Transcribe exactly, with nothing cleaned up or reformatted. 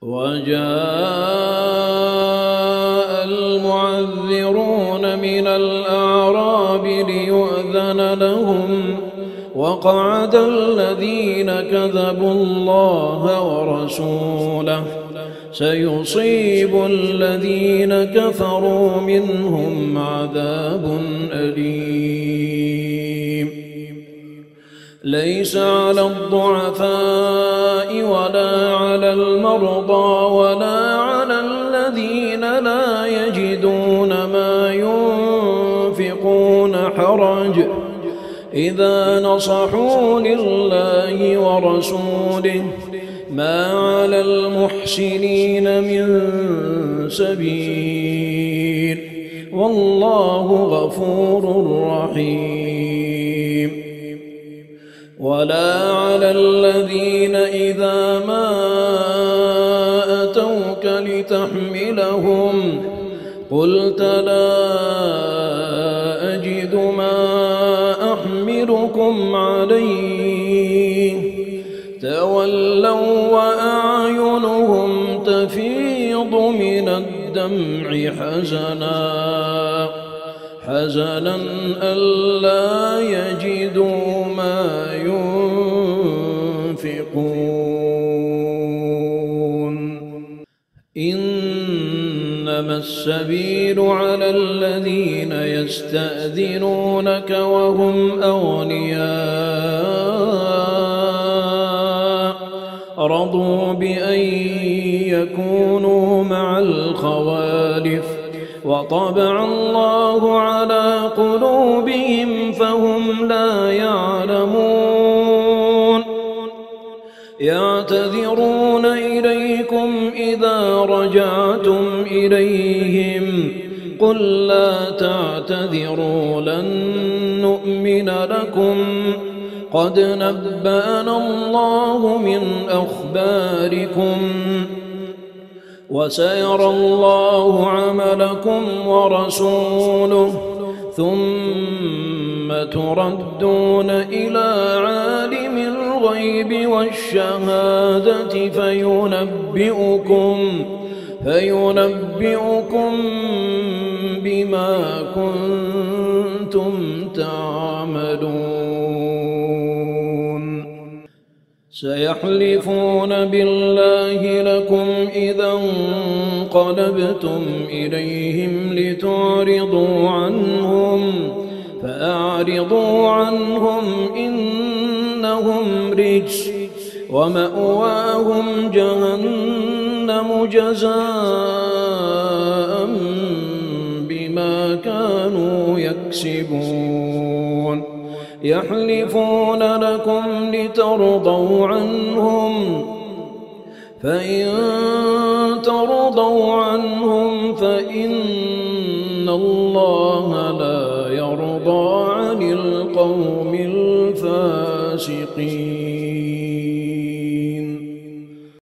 وجاء المعذرون من الأعراب ليؤذن لهم وقعد الذين كذبوا الله ورسوله سيصيب الذين كفروا منهم عذاب أليم. ليس على الضعفاء ولا على المرضى ولا على الذين لا يجدون ما ينفقون حرج إذا نصحوا لله ورسوله ما على المحسنين من سبيل والله غفور رحيم. ولا على الذين إذا ما أتوك لتحملهم قلت لا أجد ما أحملكم عليه تولوا وأعينهم تفيض من الدمع حزنا حزنا ألا يجدوا ما ينفقون. إنما السبيل على الذين يستأذنونك وهم أغنياء رضوا بأن يكونوا مع الخوالف وطبع الله على قلوبهم فهم لا يعلمون. يعتذرون إليكم إذا رجعتم إليهم قل لا تعتذروا لن نؤمن لكم قد نبأنا الله من أخباركم وسيرى الله عملكم ورسوله ثم تردون إلى عالم الغيب والشهادة فينبئكم فينبئكم بما كنتم تعملون. سيحلفون بالله لكم إذا انقلبتم إليهم لتعرضوا عنهم فأعرضوا عنهم إنهم رجس ومأواهم جهنم جزاء بما كانوا يكسبون. يحلفون لكم لترضوا عنهم فإن ترضوا عنهم فإن الله لا يرضى عن القوم الفاسقين.